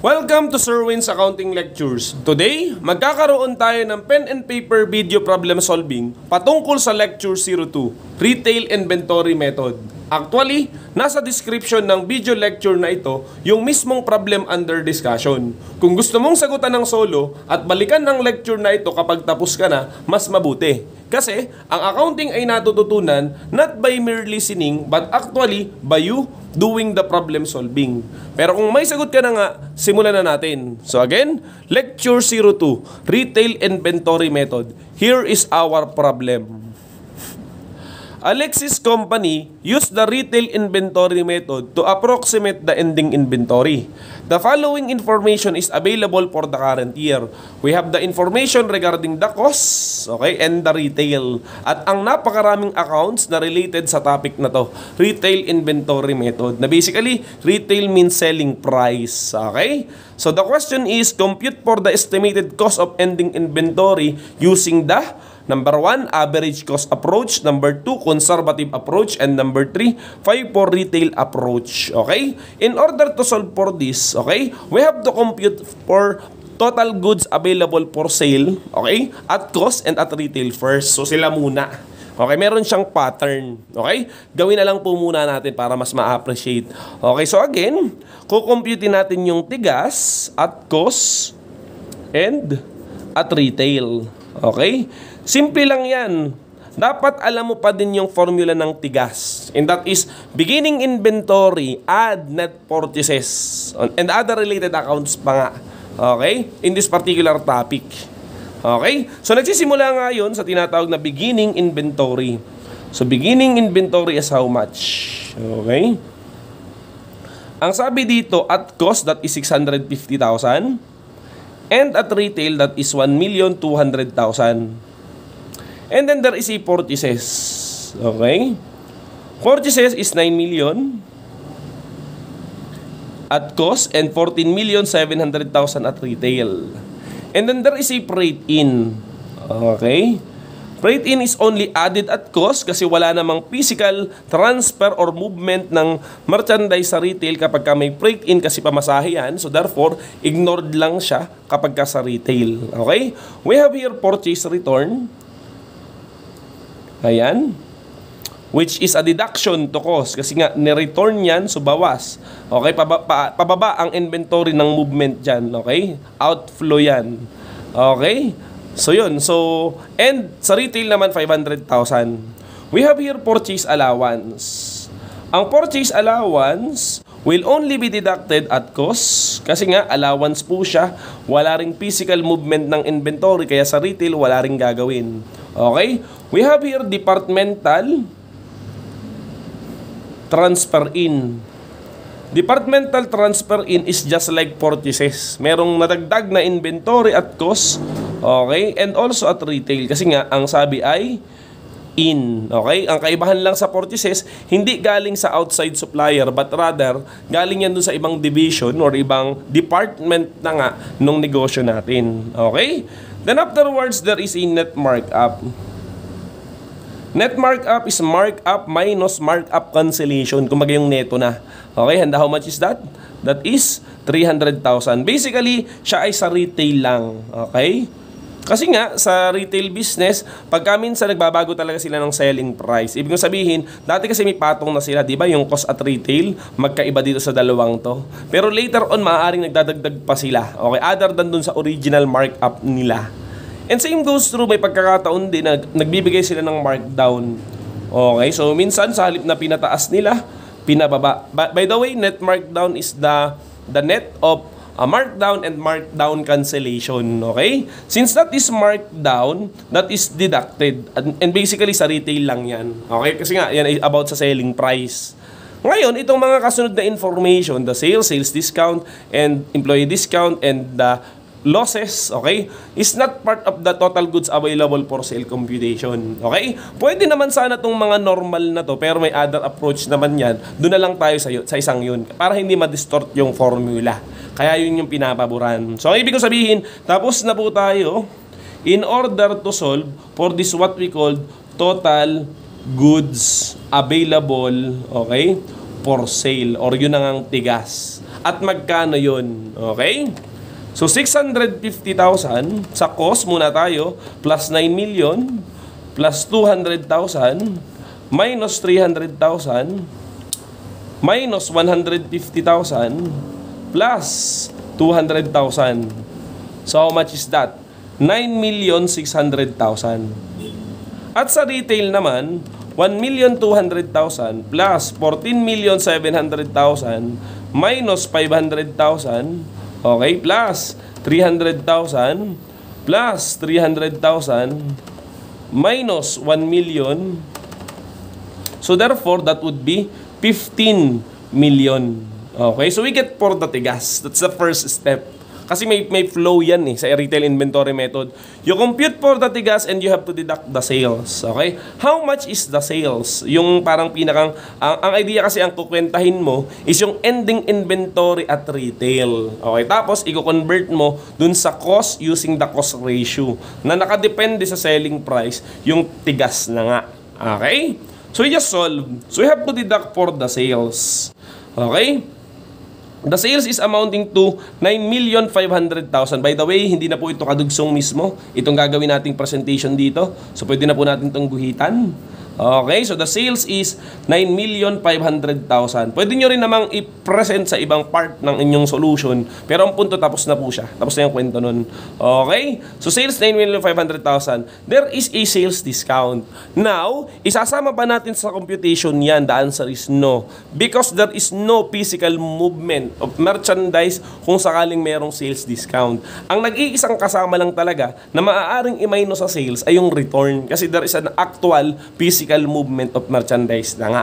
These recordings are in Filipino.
Welcome to Sir Win's Accounting Lectures. Today, magkakaroon tayo ng pen and paper video problem solving patungkol sa Lecture 02, Retail Inventory Method. Actually, nasa description ng video lecture na ito yung mismong problem under discussion. Kung gusto mong sagutan ng solo at balikan ng lecture na ito kapag tapos ka na, mas mabuti. Kasi, ang accounting ay natututunan not by mere listening but actually by you doing the problem solving. Pero kung may sagot ka na nga, simulan na natin. So again, Lecture 02, Retail Inventory Method. Here is our problem. Alexis Company used the retail inventory method to approximate the ending inventory. The following information is available for the current year. We have the information regarding the costs, okay, and the retail. At ang napakaraming accounts na related sa topic na to, retail inventory method. Na basically, retail means selling price, okay? So the question is, compute for the estimated cost of ending inventory using the number 1, average cost approach. Number 2, conservative approach. And number 3, 5 for retail approach. Okay? In order to solve for this, okay, we have to compute for total goods available for sale, okay, at cost and at retail first. So sila muna. Okay, meron siyang pattern. Okay? Gawin na lang po muna natin para mas ma-appreciate. Okay, so again, kukomputin natin yung tigas at cost and at retail. Okay? Simple lang yan. Dapat alam mo pa din yung formula ng tigas. And that is, beginning inventory, add net purchases, and other related accounts pa nga. Okay? In this particular topic. Okay? So, nagsisimula nga yun sa tinatawag na beginning inventory. So, beginning inventory is how much? Okay? Ang sabi dito, at cost, that is 650,000. And at retail, that is 1,200,000. And then there is a purchases. Okay? Purchases is 9 million at cost and 14,700,000 at retail. And then there is a freight in. Okay? Freight in is only added at cost kasi wala namang physical transfer or movement ng merchandise sa retail kapag ka may freight in kasi pamasahe yan. So therefore, ignored lang siya kapag ka sa retail. Okay? We have here purchase return. Ayan. Which is a deduction to cost. Kasi nga, ni-return yan, so bawas. Okay? Pababa ang inventory ng movement dyan. Okay? Outflow yan. Okay? So, yun. So, and sa retail naman, 500,000. We have here purchase allowance. Ang purchase allowance will only be deducted at cost. Kasi nga, allowance po siya. Wala ring physical movement ng inventory. Kaya sa retail, wala ring gagawin. Okay? We have here departmental transfer in. Departmental transfer in is just like purchases. Merong nadagdag na inventory at cost. Okay? And also at retail. Kasi nga, ang sabi ay in. Okay? Ang kaibahan lang sa purchases, hindi galing sa outside supplier, but rather, galing yan dun sa ibang division or ibang department na nga nung negosyo natin. Okay? Then afterwards, there is a net markup. Net markup is markup minus markup cancellation. Kumbaga yung neto na. Okay? And how much is that? That is 300,000. Basically, siya ay sa retail lang. Okay? Kasi nga, sa retail business, pagka minsan nagbabago talaga sila ng selling price. Ibig sabihin, dati kasi may patong na sila, di ba? Yung cost at retail, magkaiba dito sa dalawang to. Pero later on, maaaring nagdadagdag pa sila. Okay? Other than dun sa original markup nila. And same goes through, may pagkakataon din na nagbibigay sila ng markdown. Okay? So, minsan, sa halip na pinataas nila, pinababa. By the way, net markdown is the net of markdown and markdown cancellation. Okay? Since that is markdown, that is deducted. And basically, sa retail lang yan. Okay? Kasi nga, yan ay about sa selling price. Ngayon, itong mga kasunod na information, the sales discount, and employee discount, and the losses, okay, is not part of the total goods available for sale computation. Okay? Pwede naman sana itong mga normal na to, pero may other approach naman yan. Doon na lang tayo sa isang yun, para hindi ma-distort yung formula. Kaya yun yung pinapaboran. So, ang ibig ko sabihin, tapos na po tayo in order to solve for this what we call total goods available, okay, for sale, or yun ang tigas. At magkano yun? Okay? So, 650,000 sa cost muna tayo, plus 9 million, plus 200,000, minus 300,000, minus 150,000, plus 200,000. So, how much is that? 9,600,000. At sa retail naman, 1,200,000 plus 14,700,000 minus 500,000, okay, plus 300,000 plus 300,000 minus 1 million. So therefore, that would be 15 million. Okay, so we get for the tigas. That's the first step. Kasi may flow yan sa retail inventory method. You compute for the tigas and you have to deduct the sales. Okay? How much is the sales? Yung parang pinakang, ang idea kasi ang kukwentahin mo is yung ending inventory at retail. Okay? Tapos, i-convert mo dun sa cost using the cost ratio na nakadepende sa selling price yung tigas na nga. Okay? So, we just solve. So, we have to deduct for the sales. Okay? The sales is amounting to 9,500,000. By the way, hindi na po ito kadugsong mismo. Itong gagawin nating presentation dito. So, pwede na po natin itong guhitan. Okay, so the sales is 9,500,000. Pwede nyo rin namang i-present sa ibang part ng inyong solution. Pero ang punto, tapos na po siya. Tapos na yung kwento nun. Okay, so sales 9,500,000. There is a sales discount. Now, isasama ba natin sa computation yan? The answer is no. Because there is no physical movement of merchandise kung sakaling merong sales discount. Ang nag-iisang kasama lang talaga na maaaring i-minus sa sales ay yung return. Kasi there is an actual physical movement of merchandise na nga.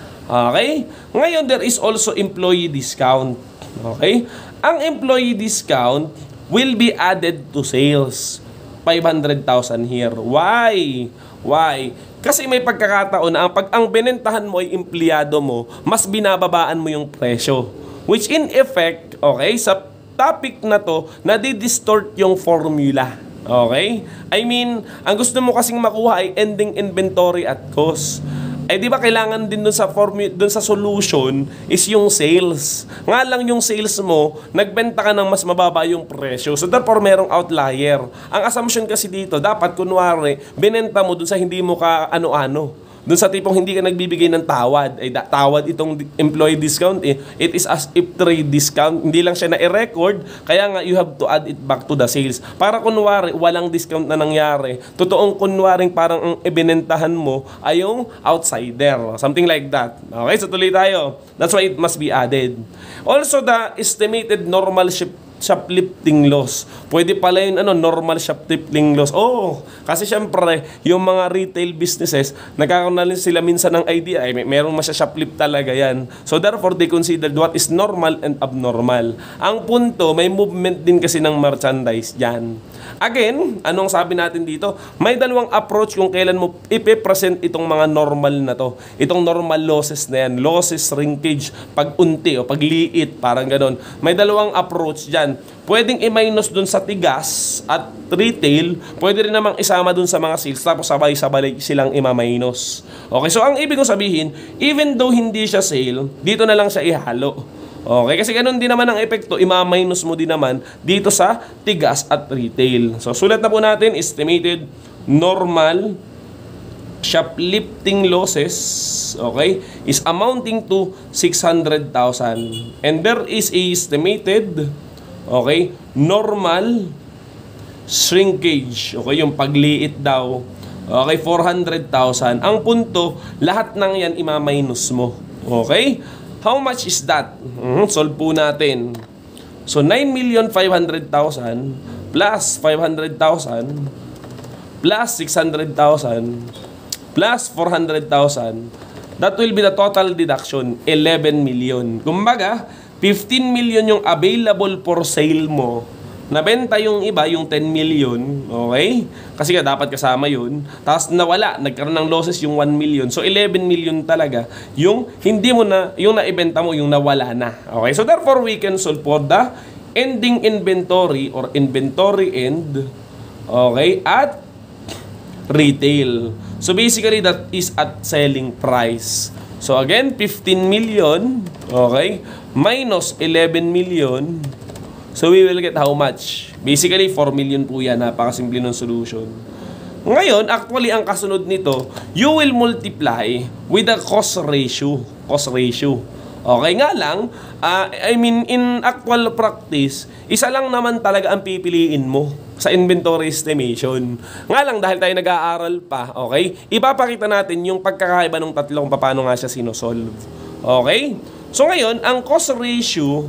Okay? Ngayon, there is also employee discount. Okay? Ang employee discount will be added to sales. 500,000 here. Why? Why? Kasi may pagkakataon na pag ang binentahan mo ay empleyado mo, mas binababaan mo yung presyo. Which in effect, okay, sa topic na to, nadi-distort yung formula. Okay? I mean, ang gusto mo kasing makuha ay ending inventory at cost. Eh di ba kailangan din dun sa solution is yung sales. Nga lang yung sales mo, nagbenta ka ng mas mababa yung presyo. So therefore merong outlier. Ang assumption kasi dito, dapat kunwari, binenta mo dun sa hindi mo ka ano-ano. Doon sa tipong hindi ka nagbibigay ng tawad, ay tawad itong employee discount it is as if trade discount, hindi lang siya na-record, kaya nga you have to add it back to the sales. Para kunwari, walang discount na nangyari, totoong kunwaring parang ang ibinentahan mo ay yung outsider, something like that. Okay, so tuloy tayo. That's why it must be added. Also, the estimated normal shoplifting loss. Pwede pala yun, normal shoplifting loss. Oh, kasi syempre, yung mga retail businesses, nagkakaroon na sila minsan ng idea, ay merong masya-shoplift talaga yan. So therefore, they considered what is normal and abnormal. Ang punto, may movement din kasi ng merchandise dyan. Again, anong sabi natin dito? May dalawang approach kung kailan mo ipipresent itong mga normal na to. Itong normal losses na yan. Losses, shrinkage, pag-unti o pagliit, parang ganon. May dalawang approach dyan. Pwedeng i-minus dun sa tigas at retail. Pwede rin namang isama dun sa mga sales. Tapos sabay-sabay silang ima-minus. Okay, so ang ibig kong sabihin, even though hindi siya sale, dito na lang siya ihalo. Okay, kasi ganun din naman ang epekto, ima-minus mo din naman dito sa tigas at retail. So, sulat na po natin, estimated normal shoplifting losses, okay, is amounting to 600,000. And there is a estimated, okay, normal shrinkage, okay, yung pagliit daw, okay, 400,000. Ang punto, lahat ng yan ima-minus mo. Okay? How much is that? Solve po natin. So, 9,500,000 plus 500,000 plus 600,000 plus 400,000. That will be the total deduction, 11 million. Kumbaga, 15 million yung available for sale mo. Nabenta yung iba, yung 10 million, okay? Kasi nga dapat kasama yun. Tapos nawala, nagkaroon ng losses yung 1 million. So 11 million talaga yung hindi mo na, yung naibenta mo, yung nawala na. Okay? So therefore, we can solve for the ending inventory or inventory end, okay, at retail. So basically, that is at selling price. So again, 15 million, okay, minus 11 million. So we will get how much? Basically, 4 million po yan. Napakasimple ng solution. Ngayon, actually, ang kasunod nito, you will multiply with the cost ratio. Cost ratio. Okay nga lang, in actual practice, isa lang naman talaga ang pipiliin mo sa inventory estimation. Nga lang, dahil tayo nag-aaral pa, okay? Ipapakita natin yung pagkakaiba ng tatlo kung paano nga siya sinosolve. Okay? So ngayon, ang cost ratio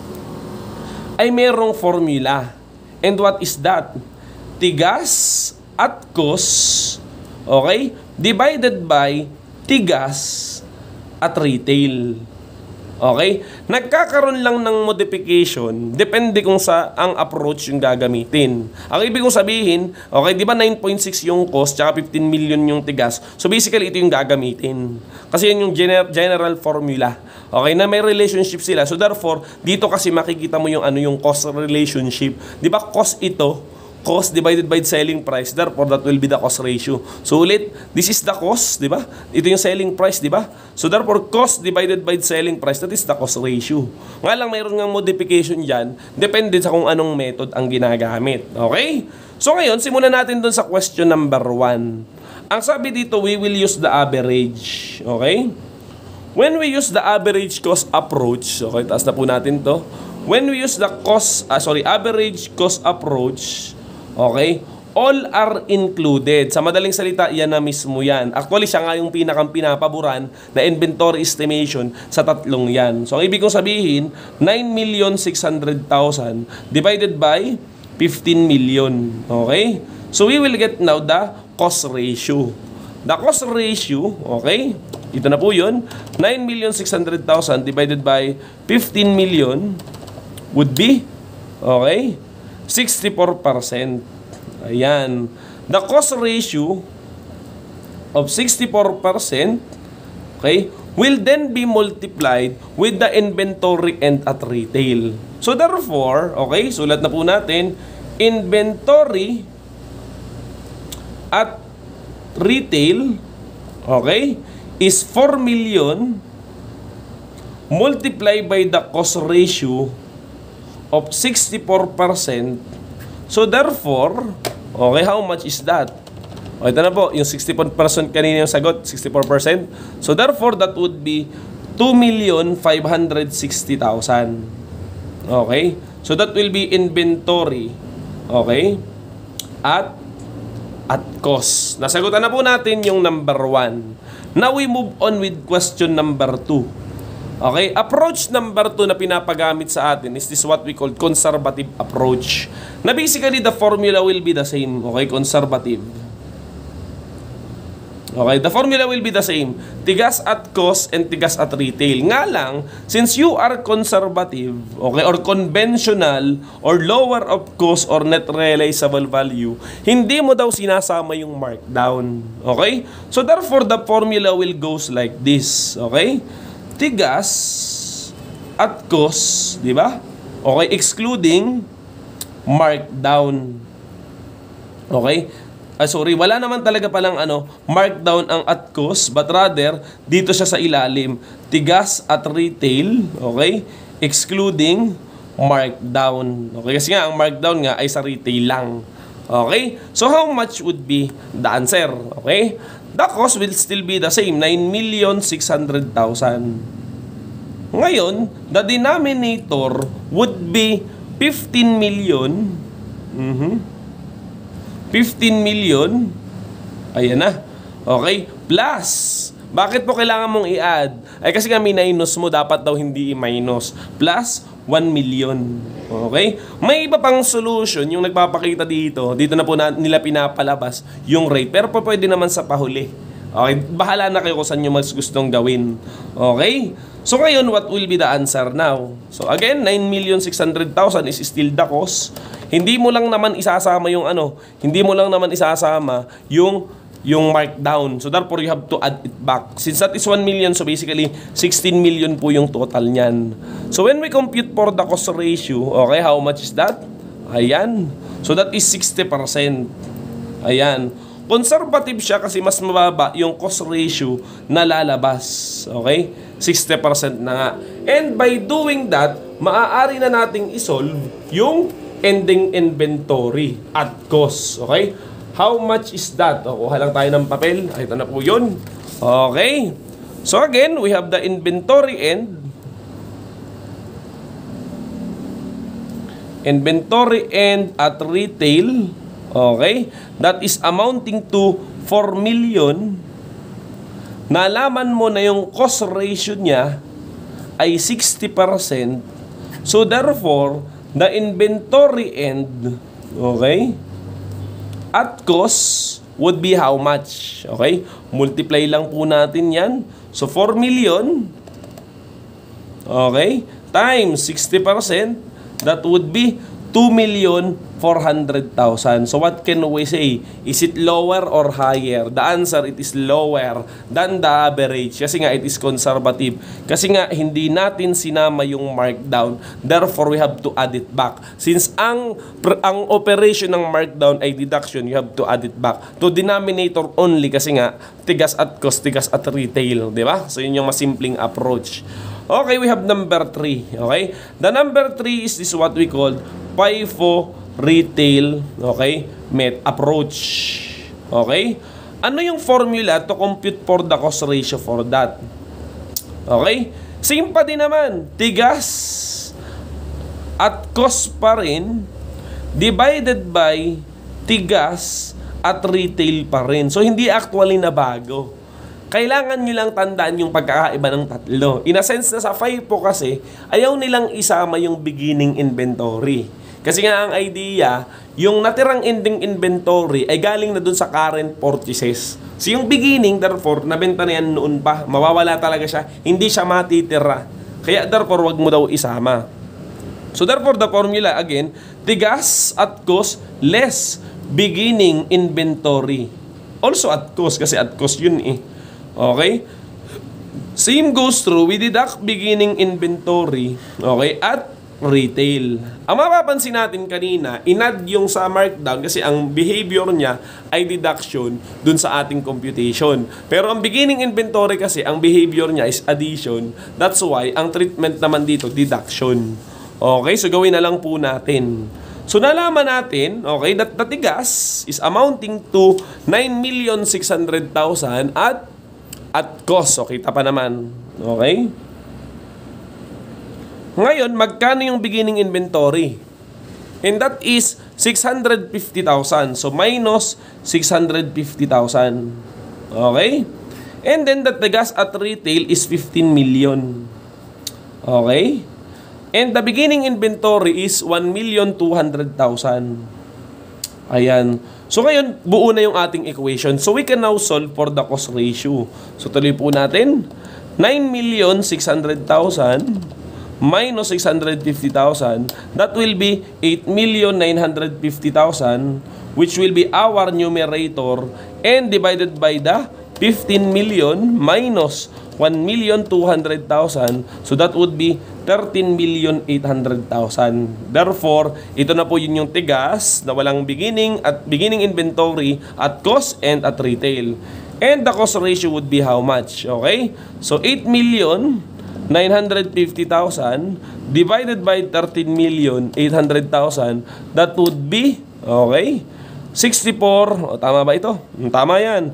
ay merong formula. And what is that? Tigas at cost, okay, divided by tigas at retail. Okay? Nagkakaroon lang ng modification depende kung sa ang approach yung gagamitin. Ang ibig kong sabihin, okay, di ba 9.6 yung cost tsaka 15 million yung tigas? So basically, ito yung gagamitin. Kasi yun yung general formula. Okay, na may relationship sila. So therefore, dito kasi makikita mo yung yung cost relationship. Di ba cost ito? Cost divided by selling price. Therefore, that will be the cost ratio. So ulit, this is the cost, di ba? Ito yung selling price, di ba? So therefore, cost divided by selling price, that is the cost ratio. Nga lang, mayroon ng modification dyan. Depende sa kung anong method ang ginagamit. Okay? So ngayon, simulan natin dun sa question number 1. Ang sabi dito, we will use the average. Okay? When we use the average cost approach, okay, taas na po natin to. When we use the average cost approach, okay, all are included. Sa madaling salita, yan na mismo yan. Actually, siya nga yung pinakang pinapaboran na inventory estimation sa tatlong yan. So, ang ibig kong sabihin, 9,600,000 divided by 15 million. Okay? So, we will get now the cost ratio. The cost ratio, okay, ito na po yun, 9,600,000 divided by 15 million would be, okay, 64%. Ayan. The cost ratio of 64%, okay, will then be multiplied with the inventory and at retail. So therefore, okay, sulat na po natin, inventory at retail, okay, is 4 million multiplied by the cost ratio of 64%. So therefore, okay, how much is that? O, ito na po, yung 64% kanina yung sagot, 64%. So therefore, that would be 2,560,000. Okay? So that will be inventory. Okay? At cost. Nasagutan na po natin yung number 1. Now we move on with question number 2. Okay, approach number 2 na pinapagamit sa atin is this what we call conservative approach. Na basically the formula will be the same, okay, conservative. Okay, the formula will be the same. Tigas at cost and tigas at retail. Nga lang, since you are conservative, okay, or conventional, or lower of cost or net realizable value, hindi mo daw sinasama yung markdown. Okay? So therefore, the formula will goes like this. Okay? Tigas at cost, di ba? Okay, excluding markdown. Okay? Wala naman talaga palang markdown ang at cost, but rather dito siya sa ilalim, tigas at retail, okay? Excluding markdown. Okay, kasi nga ang markdown nga ay sa retail lang. Okay? So how much would be the answer? Okay? The cost will still be the same, 9,600,000. Ngayon, the denominator would be 15 million. 15 million. Ayan na. Okay? Plus, bakit po kailangan mong i-add? Ay kasi nga minus mo, dapat daw hindi i-minus. Plus, 1 million. Okay? May iba pang solution yung nagpapakita dito. Dito na po nila pinapalabas yung rate. Pero po pwede naman sa pahuli. Okay? Bahala na kayo kung saan nyo mas gustong gawin. Okay? So ngayon, what will be the answer now? So again, 9,600,000 is still the cost. Hindi mo lang naman isasama yung hindi mo lang naman isasama yung markdown. So therefore, you have to add it back. Since that is 1 million, so basically, 16 million po yung total niyan. So when we compute for the cost ratio, okay, how much is that? Ayan. So that is 60%. Ayan. Conservative siya kasi mas mababa yung cost ratio na lalabas. Okay? 60% na nga. And by doing that, maaari na nating isolve yung ending inventory at cost. Okay? How much is that? O, kuha lang tayo ng papel. Ito na po yun. Okay. So again, we have the inventory end. Inventory end at retail. Okay. That is amounting to 4 million. Nalaman mo na yung cost ratio niya ay 60%. So therefore, the inventory end, okay, at cost would be how much? Okay? Multiply lang po natin yan. So 4 million, okay, times 60%, that would be 2,400,000. So what can we say? Is it lower or higher? The answer, it is lower than the average. Kasi nga, it is conservative. Kasi nga, hindi natin sinama yung markdown. Therefore, we have to add it back. Since ang operation ng markdown ay deduction, you have to add it back to denominator only. Kasi nga, tigas at cost, tigas at retail. Diba? So yun yung masimpleng approach. Okay, we have number 3. Okay? The number 3 is this what we call FIFO retail, okay, approach. Okay? Ano yung formula to compute for the cost ratio for that? Okay? Same pa din naman. Tigas at cost pa rin divided by tigas at retail pa rin. So, hindi actually na bago. Kailangan nyo lang tandaan yung pagkakaiba ng tatlo. In a sense na sa FIFO kasi, ayaw nilang isama yung beginning inventory. Kasi nga ang idea, yung natirang ending inventory ay galing na dun sa current purchases. So yung beginning, therefore, nabenta na yan noon pa. Mawawala talaga siya. Hindi siya matitira. Kaya therefore, wag mo daw isama. So therefore, the formula again, tigas at cost less beginning inventory. Also at cost, kasi at cost yun eh. Okay? Same goes through, we deduct beginning inventory, okay, at retail. Ang mapapansin natin kanina, inad yung sa markdown kasi ang behavior niya ay deduction dun sa ating computation. Pero ang beginning inventory kasi, ang behavior niya is addition. That's why, ang treatment naman dito, deduction. Okay, so gawin na lang po natin. So nalaman natin, okay, that the tigas is amounting to 9,600,000 at cost. So, kita pa naman. Okay? Ngayon, magkano yung beginning inventory? And that is 650,000. So, minus 650,000. Okay? And then, the tigas at retail is 15 million. Okay? And the beginning inventory is 1,200,000. Ayan. So, ngayon, buo na yung ating equation. So, we can now solve for the cost ratio. So, tuloy po natin. 9,600,000 minus 650,000. That will be 8,950,000, which will be our numerator. And divided by the 15 million minus 1,200,000. So, that would be 13,800,000. Therefore, ito na po yun yung tigas na walang beginning at beginning inventory at cost and at retail. And the cost ratio would be how much? Okay? So, 8,950,000 divided by 13,800,000, that would be, okay, 64, o tama ba ito? Tama yan.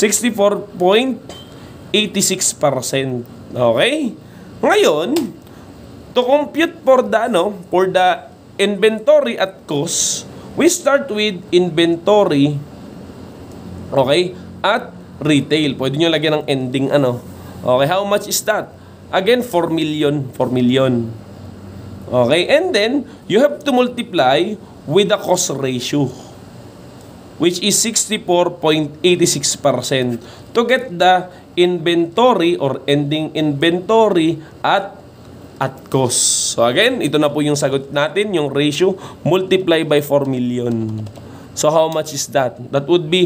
64.86%. Okay? Ngayon, to compute for the inventory at cost, we start with inventory, okay, at retail. Pwede nyo lagyan ng ending Okay, how much is that? Again, 4 million. 4 million. Okay, and then, you have to multiply with the cost ratio, which is 64.86% to get the inventory or ending inventory at cost. So again, ito na po yung sagot natin, yung ratio, multiply by 4 million. So how much is that? That would be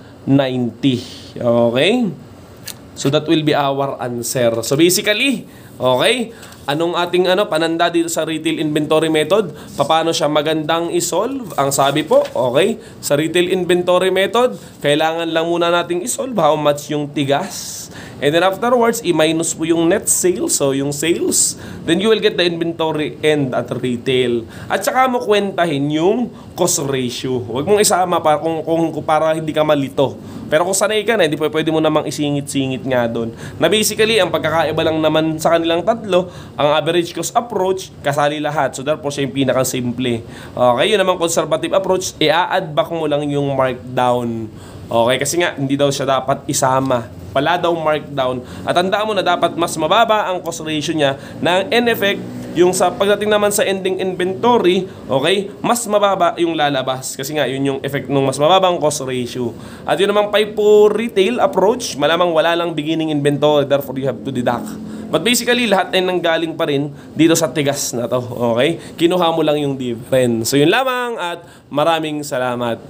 2,594,202.90. Okay? So that will be our answer. So basically, Okay? Anong ating pananda dito sa retail inventory method? Paano siya magandang isolve? Ang sabi po, okay, sa retail inventory method, kailangan lang muna nating isolve how much yung tigas. And then afterwards, i-minus po yung net sales, so yung sales. Then you will get the inventory end at retail. At saka mo kwentahin yung cost ratio. Huwag mong isama para hindi ka malito. Pero kung sanay ka na, hindi pwede mo namang isingit-singit nga doon. Na basically, ang pagkakaiba lang naman sa kanilang tatlo, ang average cost approach, kasali lahat. So therefore, siya yung pinaka-simple. Okay, yun namang conservative approach, i-add back mo lang yung markdown. Okay, kasi nga, hindi daw siya dapat isama. Wala daw markdown. At tandaan mo na dapat mas mababa ang cost ratio niya na in effect, yung sa pagdating naman sa ending inventory, okay, mas mababa yung lalabas. Kasi nga, yun yung effect ng mas mababang cost ratio. At yun namang 5 po retail approach, malamang wala lang beginning inventory, therefore you have to deduct. But basically, lahat ay nanggaling pa rin dito sa tigas na to. Okay? Kinuha mo lang yung difference. So yun lamang at maraming salamat.